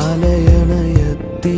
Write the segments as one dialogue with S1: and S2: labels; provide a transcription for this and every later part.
S1: അലയണയത്തീ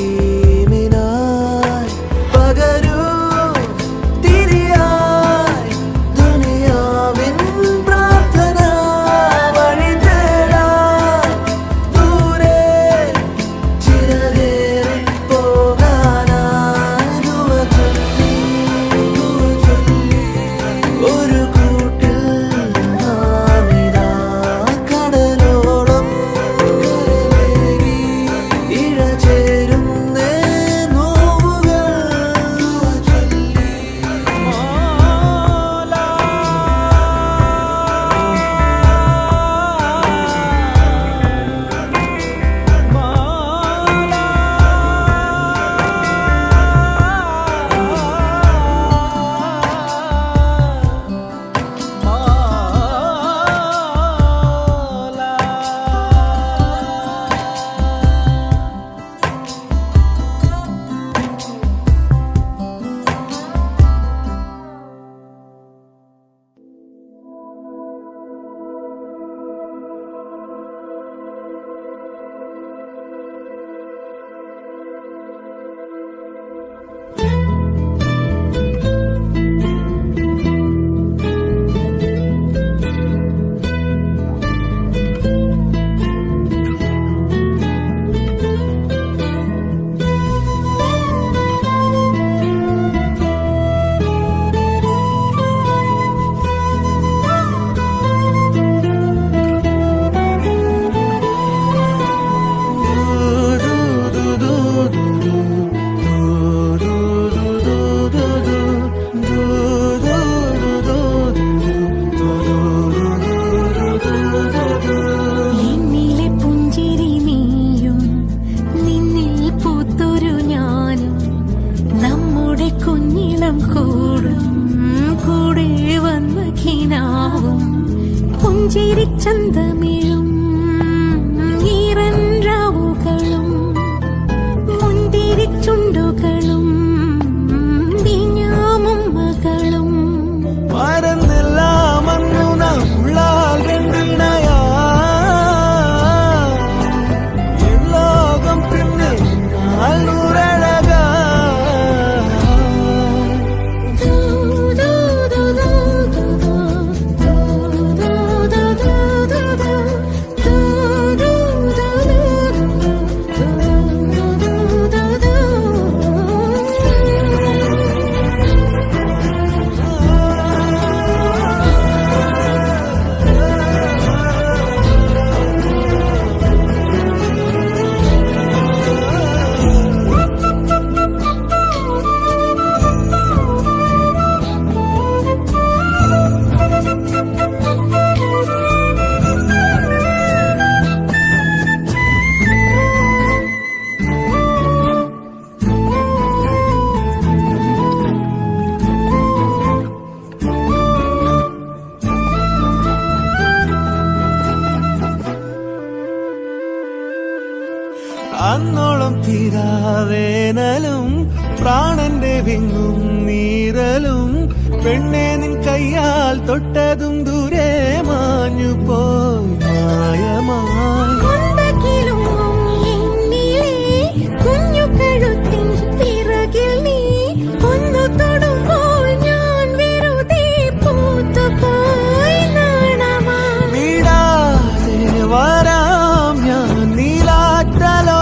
S2: ചന്തമിഴും ഈറൻ രാവുകളും മുന്തിരിച്ചുണ്ടുകളും വിഞ്ഞാമുമ്മകളും
S1: മറന്നെല്ലാം അന്നു നാം ഉള്ളാൽ രണ്ടിണയാ ലോകം പിന്നെ നാളൂരഴകാ അന്നോളം തീരാവേനലും പ്രാണന്റെ വിങ്ങും നീരലും പെണ്ണെ നിൻ കയ്യാൽ തൊട്ടതും ദൂരെ മാഞ്ഞു പോയി മായമായി
S2: കുഞ്ഞു കഴുത്തിൻ പിറകിൽ നീ ഒന്നു തൊടുമ്പോൾ ഞാൻ വെറുതെ പൂത്തുപോയി നാണമാ
S1: വിടാതെ വരാം ഞാൻ നീലാറ്റലോ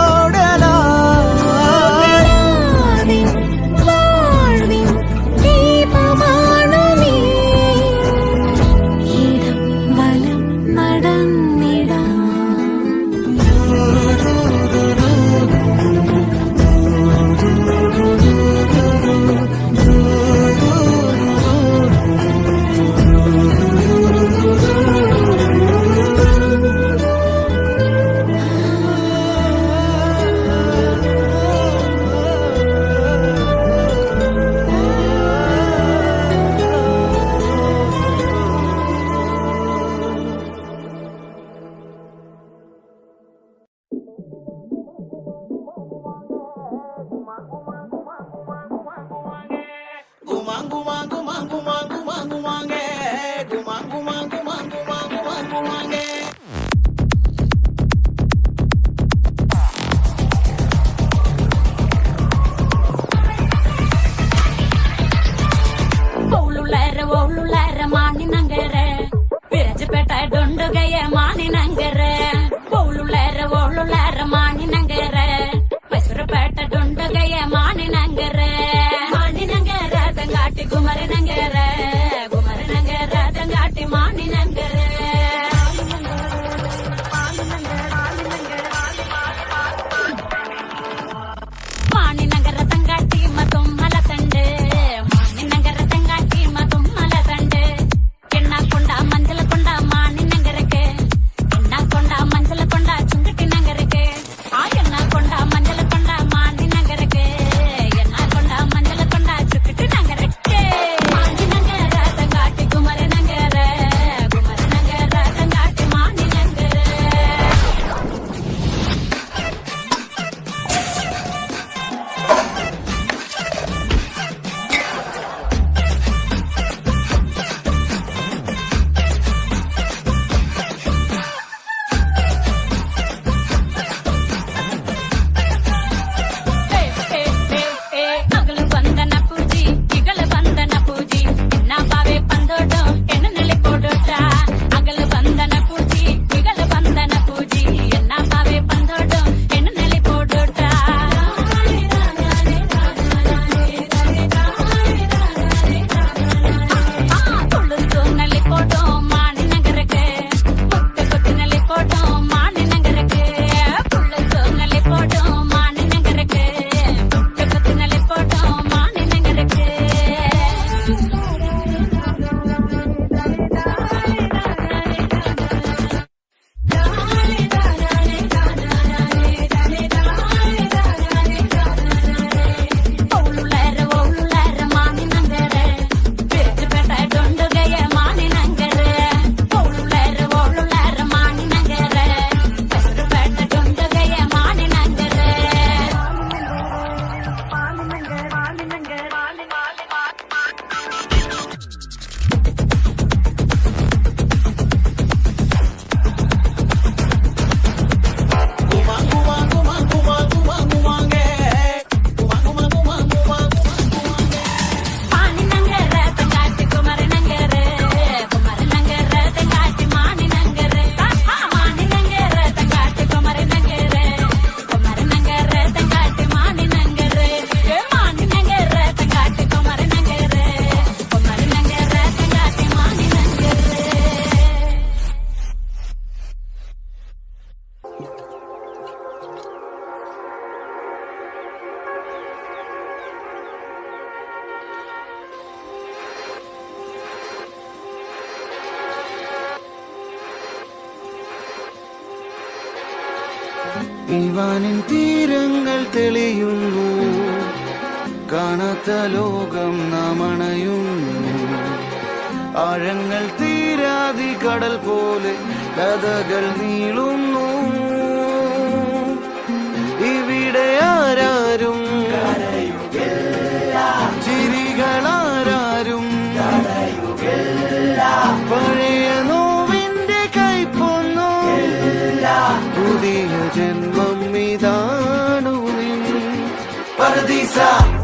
S1: ഇവാനിൻ തീരങ്ങൾ തെളിയുന്നു, കാണാത്ത ലോകം നാം അണയുന്നു. ആഴങ്ങൾ തീരാതി കടൽ പോലെ കഥകൾ നീളുന്നു. ഇവിടെ ആരാരും ചിരികളാരും പഴയ നോവിന്റെ കൈപ്പൊന്നു. പുതിയ ജന്മം ഇതാണു നിൻ പർദീസ.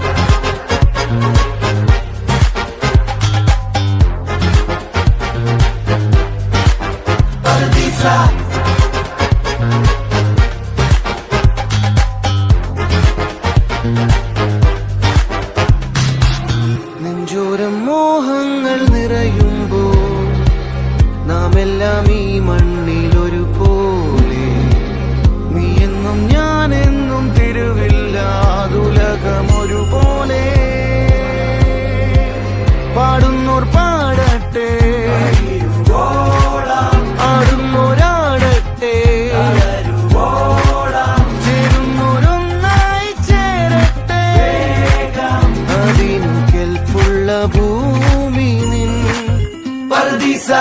S1: നെഞ്ചോരം മോഹങ്ങൾ നിറയുമ്പോൾ നാം എല്ലാം ഈ മണ്ണിലൊരു പോലെ. നീ എന്നും ഞാനെന്നും തിരുവില്ലാതുലകമൊരുപോലെ. പാടുന്നോർ പാടട്ടെ, ആടുന്നോരാടട്ടെ, ചേരുന്നോരൊന്നായി ചേരട്ടെ. അതിനു കെൽപ്പുള്ള ഭൂമി നിൻ പർദീസ.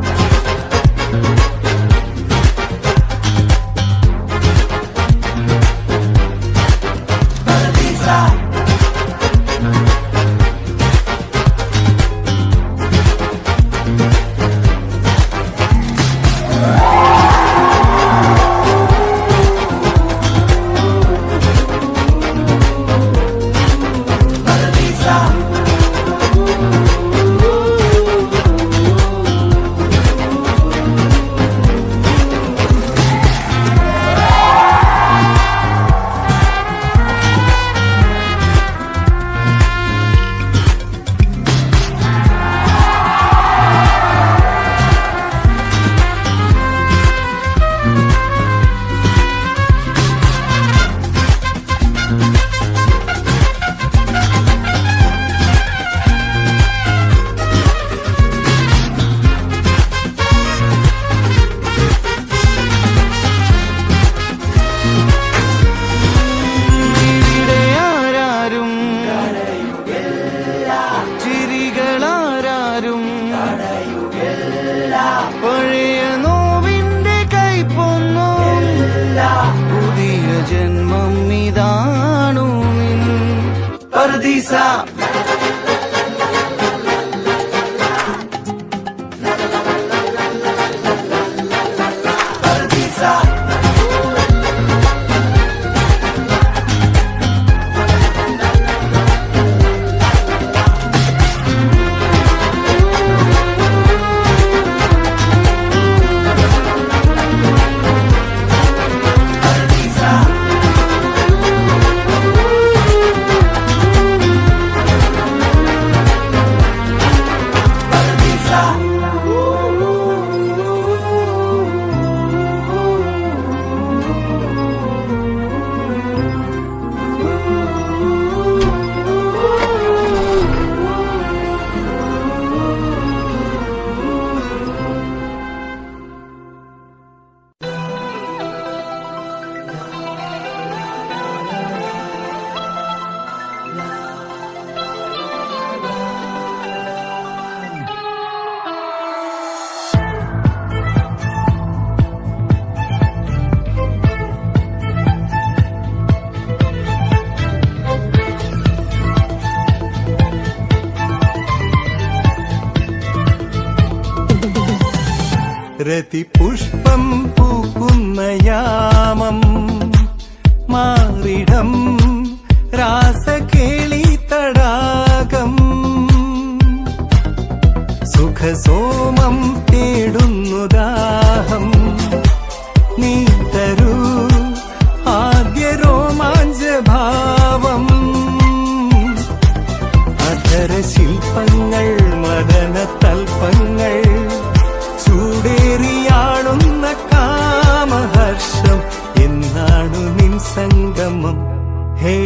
S1: പഴയ നോവിന്റെ കൈപ്പൊന്നു. പുതിയ ജന്മം ഇതാണു നിൻ പർദീസ.
S3: രതിപുഷ്പം പൂക്കുന്ന യാമം മാറിടം രാസകേളി തടാകം. സുഖസോമം തേടുന്നു ദാഹം, നീ തരൂ ആദ്യ രോമാഞ്ചഭാവം. അധരശില്പങ്ങൾ മദന തൽപ്പങ്ങൾ ചൂടേറിയാളുന്ന കാമഹർഷം. എന്നാണു നിൻ സംഗമം ഹേ.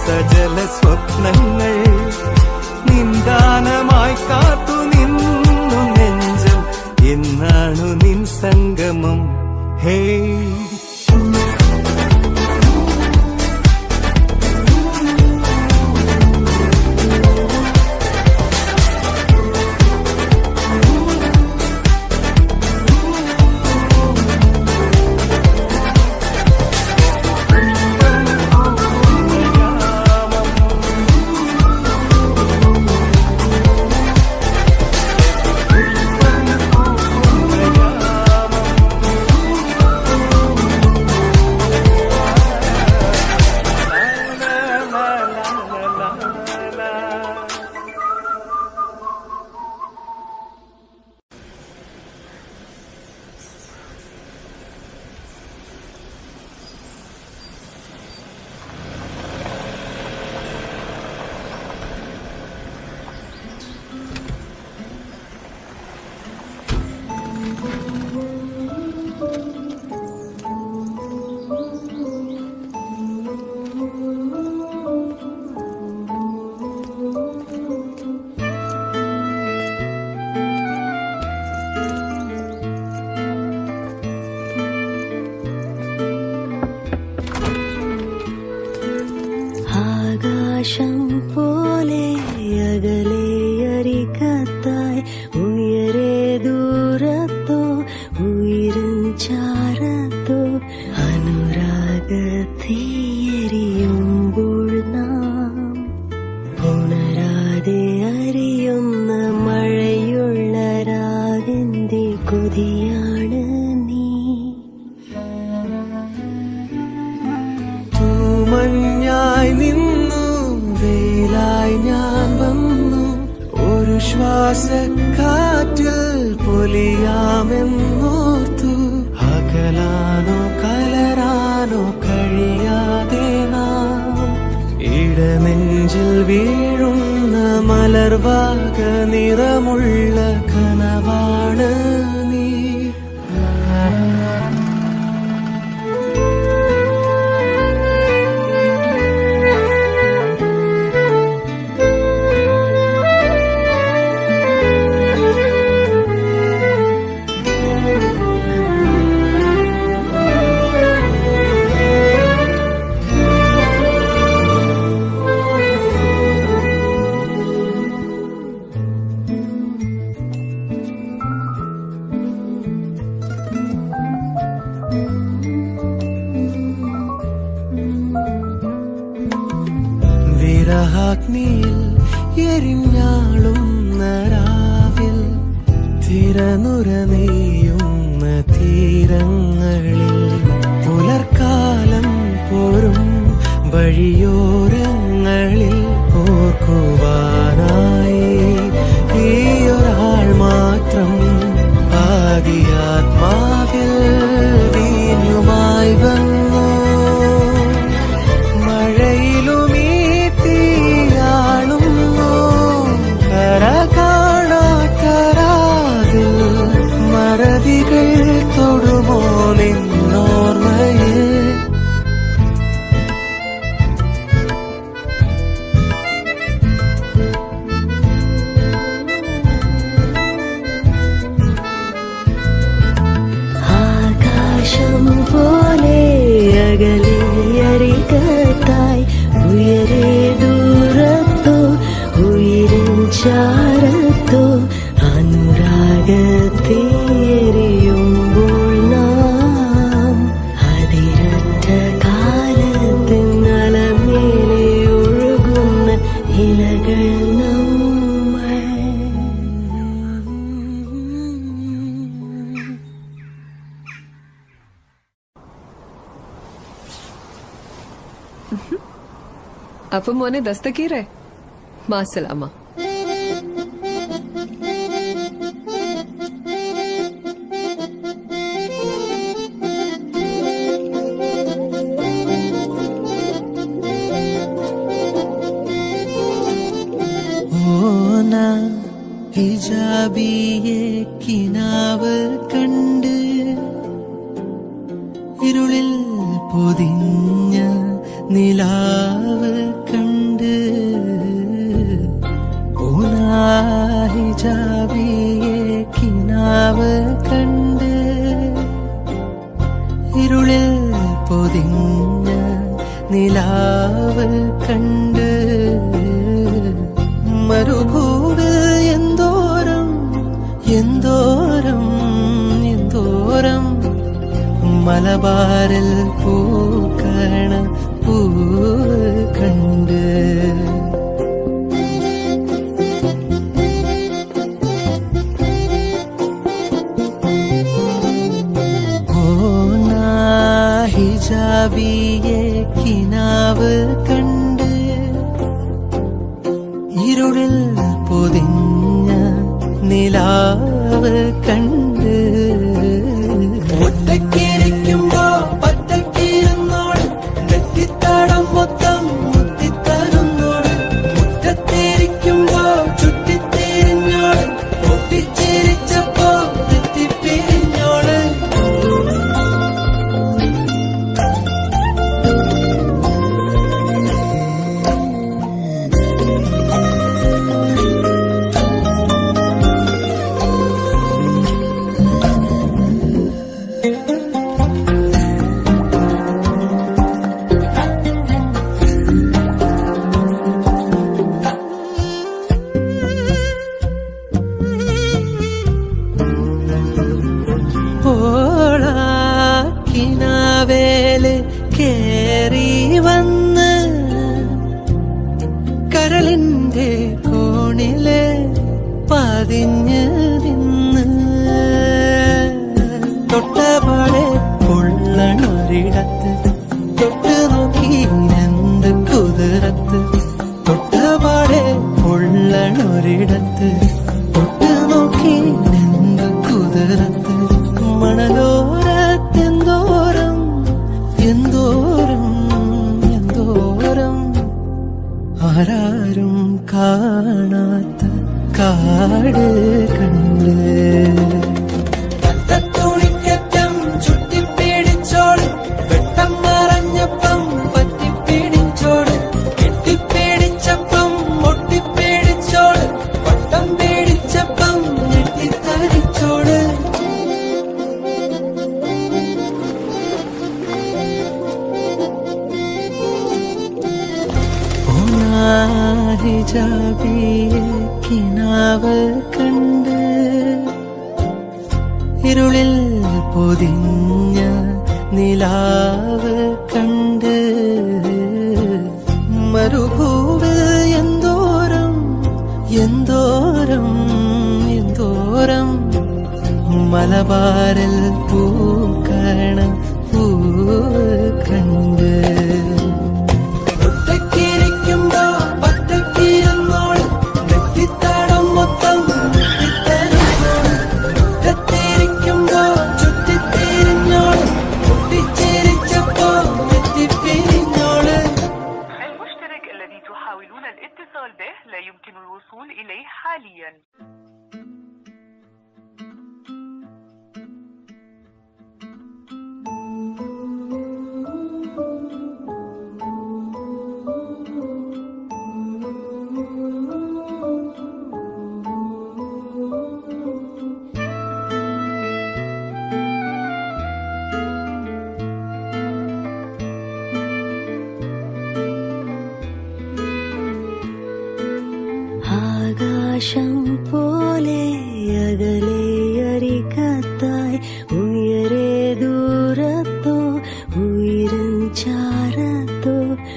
S3: സജല സ്വപ്നങ്ങൾ നിന്ദാനമായി കാത്തു നിന്നു നെഞ്ചം. എന്നാണു നിൻ സംഗമം? ഹേ
S2: ആകാശം പോലെ അകലെ അരികത്തായി ഉയരെ ദൂരത്തോ ഉയരും ചാരത്തോ അനുരാഗത്തിയെരിയുമ്പോൾ നാം ഉണരാതെ അറിയുന്ന മഴയുള്ള രാഗിന്റെ കൊതിയാണ് നീ.
S3: മഞ്ഞായി നിന്നു വേലായി ഞാൻ വന്നു ഒരു ശ്വാസക്കാറ്റിൽ പൊലിയാമെന്നോർത്തു. അകലാനോ കലരാനോ കഴിയാതെ നാം ഇടനെഞ്ചിൽ വീഴുന്ന മലർവാക നിറമുള്ള കനവാണ് നീ. വിരഹാഗ്നിയിൽ എരിഞ്ഞാളുന്ന രാവിൽ തിരനുര നെയ്യുന്ന തീരങ്ങളിൽ പുലർക്കാലം പോരും വഴിയോരങ്ങളിൽ ഓർക്കുവാനായി ഈയൊരാൾ മാത്രം ആദിയാത്മാവിൽ വീഞ്ഞുമായി വന്നു. മഴയിലുമീ തീയാളുന്നു കര കാണാത്തരാതിൽ മറവികൾ തൊടുമോ നിന്നോർമ്മയിൽ.
S2: ആകാശം പോലെ അകലെ അരികത്തായി ഉയരെ ദൂരത്തോ ഉയരും ചാരത്തോ അനുരാഗത്തിയെരിയുമ്പോൾ നാം അതിരറ്റ കാലത്തിൻ അലമേലെ ഒഴുകുന്ന ഇലകൾ നമ്മൾ.
S4: അപ്പൊ മോനെ ദസ്തക്കീറേ മാസലാമ.
S3: ഓന ഹിജാബിയെ കിനാവ് കണ്ട് ഇരുളിൽ പൊതിഞ്ഞ നിലാവ് കണ്ട് ഹിജാബിയെ കിനാവ് കണ്ട് ഇരുളിൽ പൊതിഞ്ഞ നിലാവ് കണ്ട് മരുഭൂവിൽ എന്തോരം എന്തോരം എന്തോരം മലബാറിൽ പൂക്കണ പൂ കണ്ട് ഹിജാബിയെ കിനാവ് കണ്ട് ഇരുളിൽ പൊതിഞ്ഞ നിലാവ് കണ്ട് ഒറ്റക്കിരിക്കുമ്പോ പറ്റക്കിരുന്നോട് നെറ്റിത്താടം മൊത്തം മുത്തിത്തരുന്നോട് മുറ്റത്തിരിക്കുമ്പോ ചുറ്റിത്തിരിഞ്ഞോട് പൊട്ടിച്ചിരിച്ചപ്പോ തെറ്റിപ്പിരിഞ്ഞോട് കിനാവേല് കേറി വന്ന് കരളിന്റെ കോണില് പതിഞ്ഞ് നിന്ന് തൊട്ടപാടെ പൊള്ളണൊരിടത്ത് തൊട്ട് നോക്കി എന്ത് കുതിരത്ത് തൊട്ടപാടെ പൊള്ളണൊരിടത്ത് തൊട്ട് നോക്കി എന്ത് കുതിരത്ത് മണലോരത്തെന്തോരം എന്തോരം എന്തോരം ആരാരും കാണാത്ത കാട് കണ്ട് തുണിക്കറ്റം ചുറ്റിപ്പിടിച്ചോട് വെട്ടം മറഞ്ഞപ്പം പറ്റിപ്പിടിച്ചോട് കെട്ടിപ്പിടിച്ചപ്പം ഒട്ടിപ്പിടിച്ചോട് വട്ടം പിടിച്ചപ്പം ഞെട്ടിത്തരിച്ചോട് ഹിജാബിയെ കിനാവ് കണ്ട് ഇരുളിൽ പൊതിഞ്ഞ നിലാവ് കണ്ട് മരുഭൂവിൽ എന്തോരം എന്തോരം എന്തോരം മലബാറിൽ പൂക്കണ പൂ കണ്ട്
S5: لا يمكن الوصول إليه حاليا.
S2: ആകാശം പോലെ അകലെ അരികത്തായി ഉയരെ ദൂരത്തോ ഉയരൻ ചാരത്തോ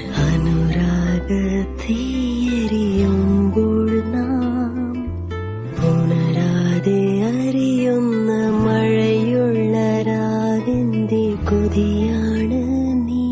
S2: അനുരാഗത്തീയരിയുമ്പോൾ നാം ഉണരാതെ അറിയുന്ന മഴയുള്ള രാഗിന്റെ കൊതിയാണ് നീ.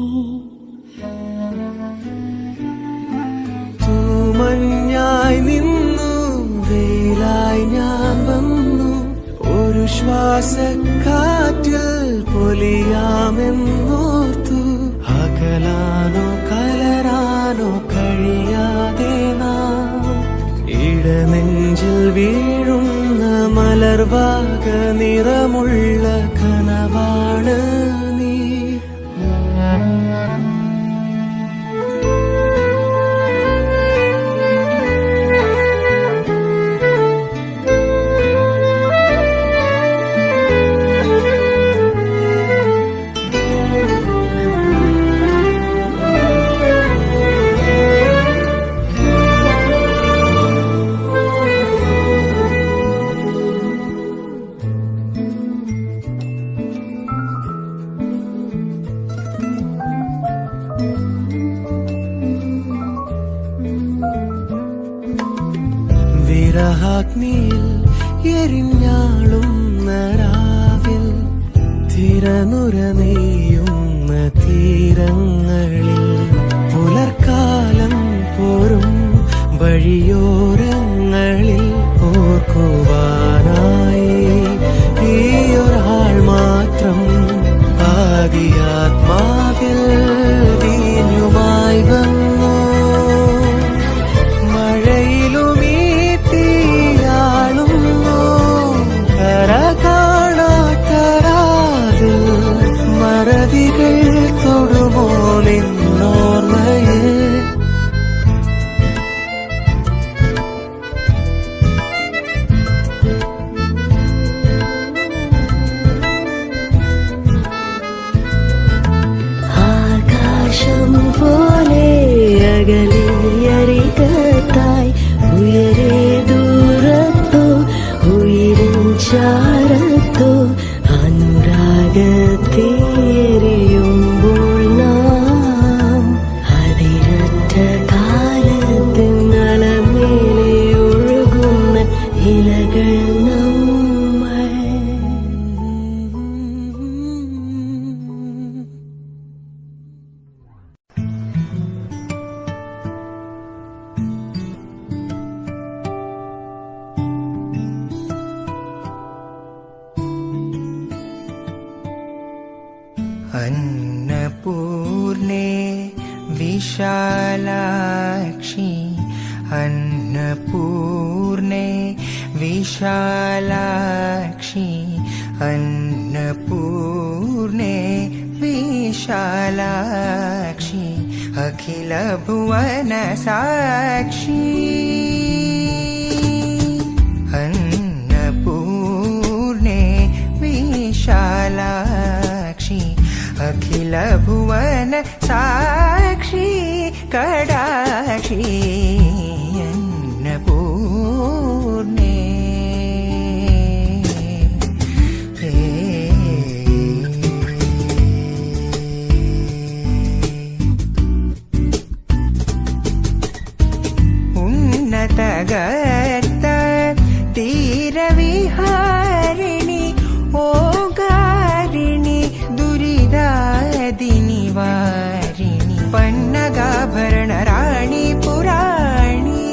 S3: മഞ്ഞായി നിന്നു വെയിലായി ഞാൻ വന്നു ഒരു ശ്വാസക്കാറ്റിൽ പൊലിയാമെന്നോർത്തു അകലാനോ കലരാനോ കഴിയാതെ നാം ഇടനെഞ്ചിൽ വീഴുന്ന മലർവാക നിറമുള്ള കനവാണ് നീ. വിരഹാഗ്നിയിൽ എരിഞ്ഞാളുന്ന രാവിൽ തിരനുര നെയ്യുന്ന തീരങ്ങളിൽ പുലർക്കാലം പോരും വഴിയോരങ്ങളിൽ ഓർക്കുവാനായി ഈയൊരാൾ മാത്രം ആദിയാത്മാവിൽ വീഞ്ഞുമായി വന്നു. മഴയിലും ഈ തീയാളുന്നു കര കാണാത്തരാതിൽ മറവികൾ തൊടുമോ നിന്നോർമ്മയിൽ.
S2: പോലെ അകലെ അരികത്തായി ഉയരെ ദൂരത്തോ ഉയരിൻ ചാരത്തോ അനുരാഗത്തേറിയുമ്പോൾ നാം അതിരറ്റ കാലത്തിൻ അലമേലെ ഒഴുകുന്ന ഇലകൾ നമ്മൾ.
S1: अन्नपूर्णे विशालाक्षी अन्नपूर्णे विशालाक्षी अन्नपूर्णे विशालाक्षी अखिल भुवन साक्षी अन्नपूर्णे विशालाक्षी अखिल भुवन साक्षी कडाक्षी अन्नपूर्णे. उन्नतगर्त तीरविहारिणि ओगारिणि दुरिदादिनि वारिणि पन्नगाभरण राणि पुराणी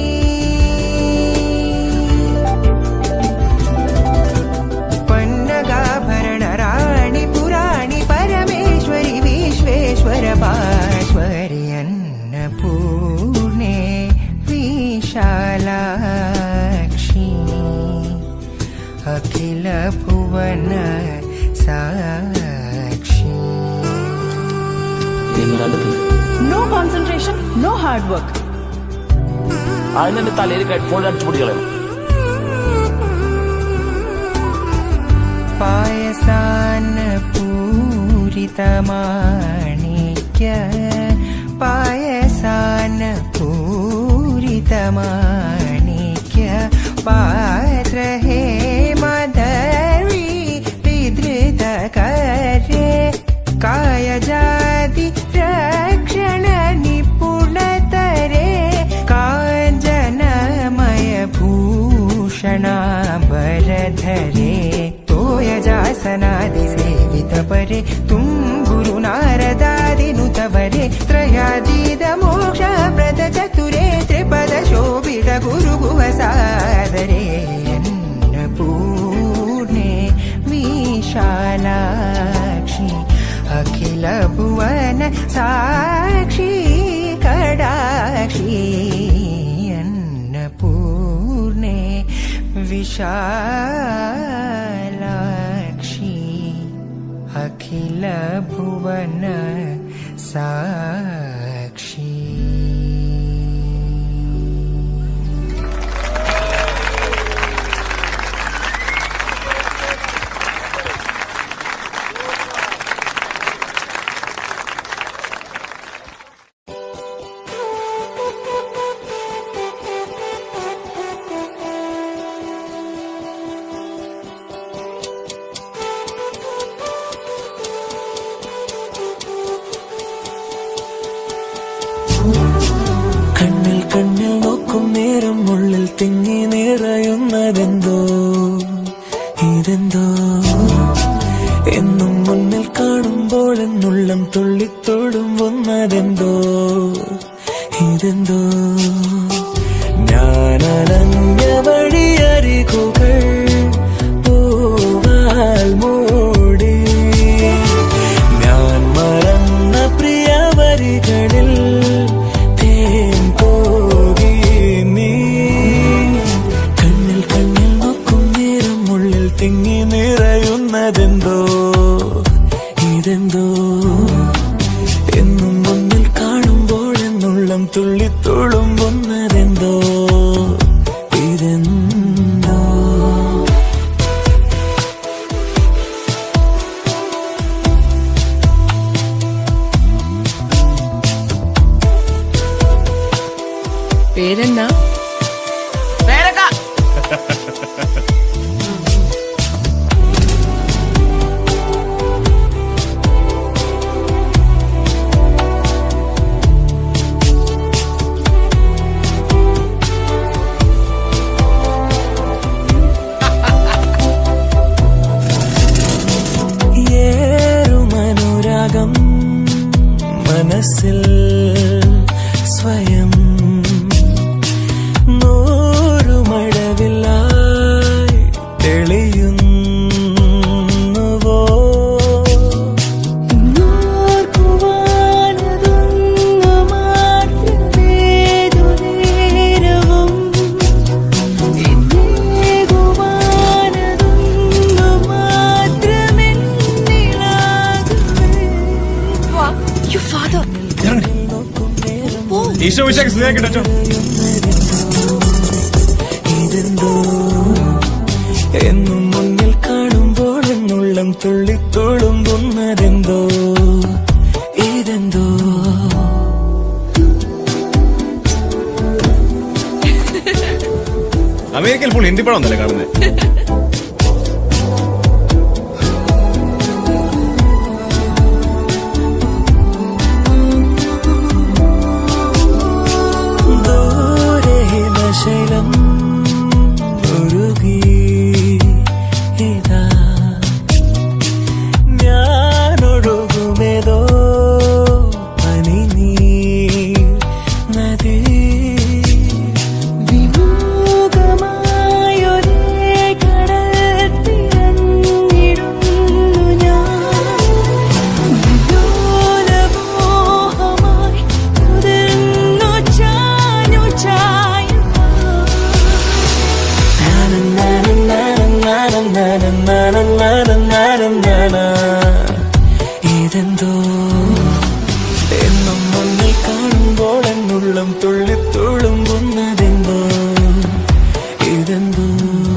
S1: पन्नगाभरण राणि पुराणी परमेश्वरि विश्वेश्वर पाश्वरि अन्नपूर्णे विशालाक्षी अखिल भुवन साक्षी.
S6: No concentration, no hard work. അതിനെ തലയിൽ ഹെഡ്ഫോൺ അടിച്ചു പിടിക്കണം.
S1: പായസാന പൂരിതമാണിക്യ പായസാന പൂരിതമാണിക്യ പാത്ര ഹേ മദർവി വിധൃത കരേ कायजाति रक्षण निपुणतरे काञ्चनमय भूषणाम्बरधरे तोयजासनादि सेवित परे तुम्बुरु नारदादिनुतवरे त्रयादीद मोक्ष प्रद चतुरे त्रिपद शोभित गुरुगुहसादरे अन्नपूर्णे विशालाक्षी अखिल भुवन साक्षी कडाक्षी अन्नपूर्णे विशालाक्षी अखिल भुवन साक्षी.
S3: കണ്ണിൽ കണ്ണിൽ നോക്കും നേരം ഉള്ളിൽ തിങ്ങി ഇതെന്തോ ഞാനലഞ്ഞ വഴിയരികുകൾ പൂവാൽ മൂടി ഞാൻ മറന്ന പ്രിയവരികളിൽ തേൻ പോകി നീ കണ്ണിൽ കണ്ണിൽ നോക്കും നേരം ഉള്ളിൽ തിങ്ങി നിറയുന്നതെന്തോ ഇതെന്തോ എന്നും മുന്നിൽ കാണുമ്പോൾ എന്നുള്ളം തുള്ളിത്തുളുമ്പുന്നതെന്തോ ഇതെന്തോ
S4: പേരെന്നാ?
S3: ഏറുമനുരാഗം മനസ്സിൽ സ്വയം നൂറുമഴവില്ലായി തെളിയുന്നുവോ
S7: ഈശോ വിശേഷം സ്നേഹിക്കട്ടോ.
S3: ഇതെന്തോ എന്നും മുന്നിൽ കാണുമ്പോൾ എന്നുള്ളം തുള്ളിത്തുളുമ്പുന്നതെന്തോ ഇതെന്തോ
S7: അമേരിക്കയിൽ ഫുൾ ഹിന്ദി പടം ഒന്നല്ലേ കാണുന്നത്?
S3: ശൈലം ഉരുകി ഇതാ ഞാനൊഴുകുമേതോ പനിനീർ നദി വിമുഖമായൊരേ കടൽ തിരഞ്ഞിടുന്നു ഞാൻ വിദൂരമോഹമായി ഉതിർന്നു ചാഞ്ഞു ചായ ഇതെന്തോ എന്നും മുന്നിൽ കാണുമ്പോൾ എന്നുള്ളം തുള്ളിത്തുളുമ്പുന്നതെന്തോ ഇതെന്തോ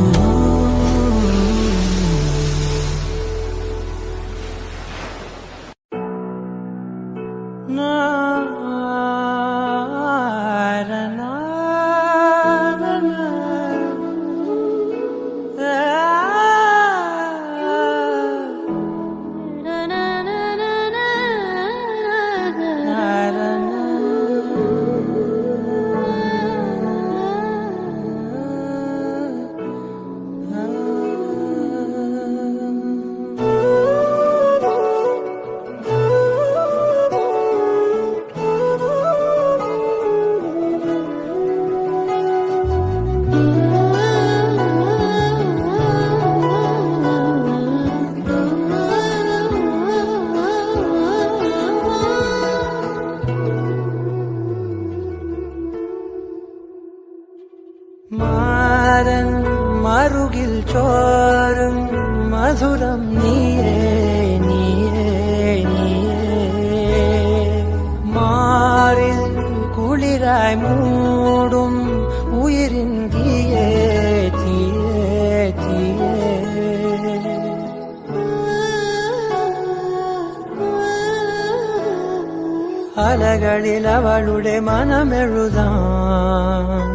S3: മാരൻ മറുകിൽ ചോരും മധുരം നീയേ നീയേ നീയേ മാറിൽ കുളിരായി മൂടും ഉയിരിൻ തീയേ തീയേ തീയേ അലകളിൽ അവളുടെ മനമെഴുതാം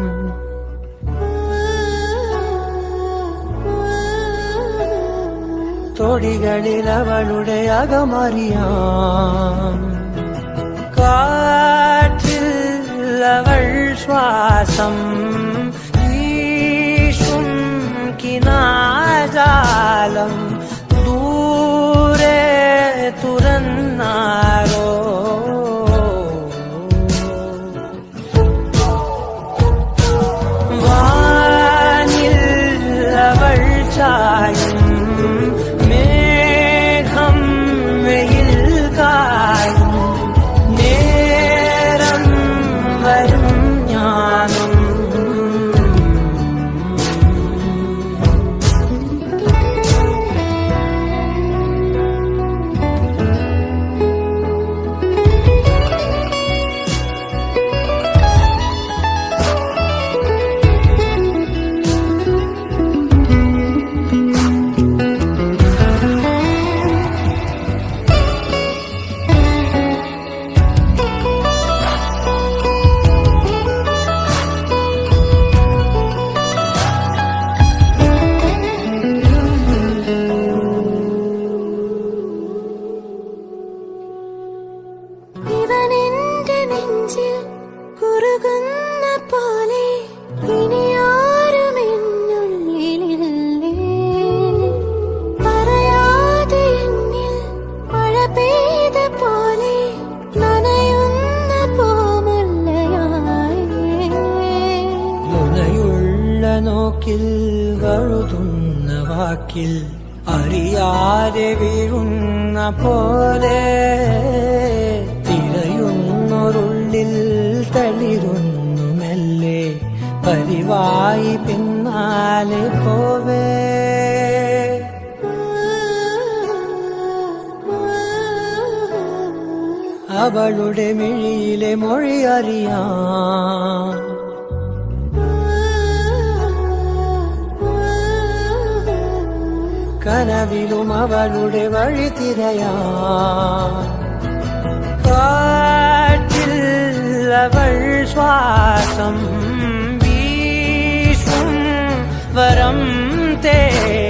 S3: തൊടികളിൽ അവളുടെ അകമറിയാം കാറ്റിൽ അവൾ ശ്വാസം വീശും കിനാജാലം ദൂരെ തുറന്നാരോ
S1: നോക്കിൽ വഴുതുന്ന വാക്കിൽ അറിയാതെ വീഴുന്ന പോലെ തിരയുന്നൊരുള്ളിൽ തളിരുന്നു മെല്ലെ പതിവായി പിന്നാലെ പോവേ അവളുടെ മിഴിയിലെ മൊഴി അറിയാം കനവിലും അവളുടെ വഴി തിരയാം കാറ്റിൽ അവൾ ശ്വാസം വീശും വരം തേ